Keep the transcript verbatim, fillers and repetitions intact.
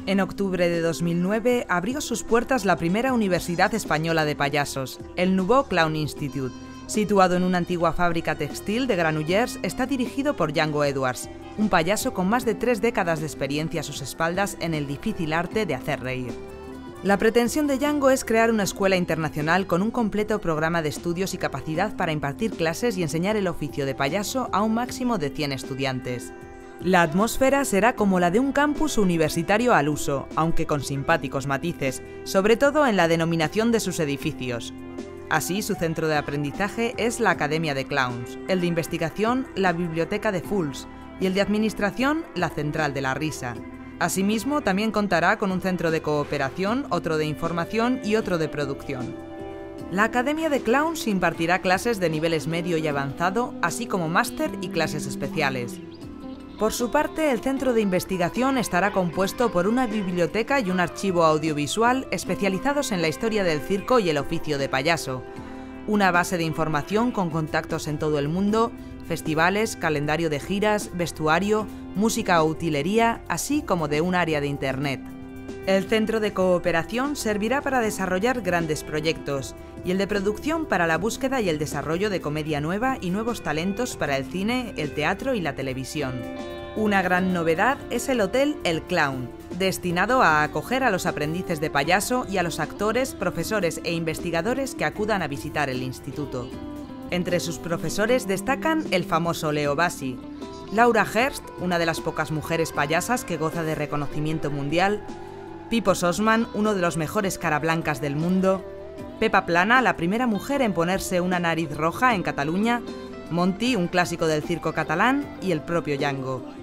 En octubre de dos mil nueve abrió sus puertas la primera Universidad Española de Payasos, el Nouveau Clown Institute. Situado en una antigua fábrica textil de Granollers, está dirigido por Django Edwards, un payaso con más de tres décadas de experiencia a sus espaldas en el difícil arte de hacer reír. La pretensión de Django es crear una escuela internacional con un completo programa de estudios y capacidad para impartir clases y enseñar el oficio de payaso a un máximo de cien estudiantes. La atmósfera será como la de un campus universitario al uso, aunque con simpáticos matices, sobre todo en la denominación de sus edificios. Así, su centro de aprendizaje es la Academia de Clowns, el de investigación, la Biblioteca de Fools, y el de administración, la Central de la Risa. Asimismo, también contará con un centro de cooperación, otro de información y otro de producción. La Academia de Clowns impartirá clases de niveles medio y avanzado, así como máster y clases especiales. Por su parte, el centro de investigación estará compuesto por una biblioteca y un archivo audiovisual especializados en la historia del circo y el oficio de payaso, una base de información con contactos en todo el mundo, festivales, calendario de giras, vestuario, música o utilería, así como de un área de internet. El centro de cooperación servirá para desarrollar grandes proyectos y el de producción para la búsqueda y el desarrollo de comedia nueva y nuevos talentos para el cine, el teatro y la televisión. Una gran novedad es el Hotel El Clown, destinado a acoger a los aprendices de payaso y a los actores, profesores e investigadores que acudan a visitar el instituto. Entre sus profesores destacan el famoso Leo Bassi, Laura Hearst, una de las pocas mujeres payasas que goza de reconocimiento mundial, Pipo Sossman, uno de los mejores carablancas del mundo, Pepa Plana, la primera mujer en ponerse una nariz roja en Cataluña, Monty, un clásico del circo catalán, y el propio Django.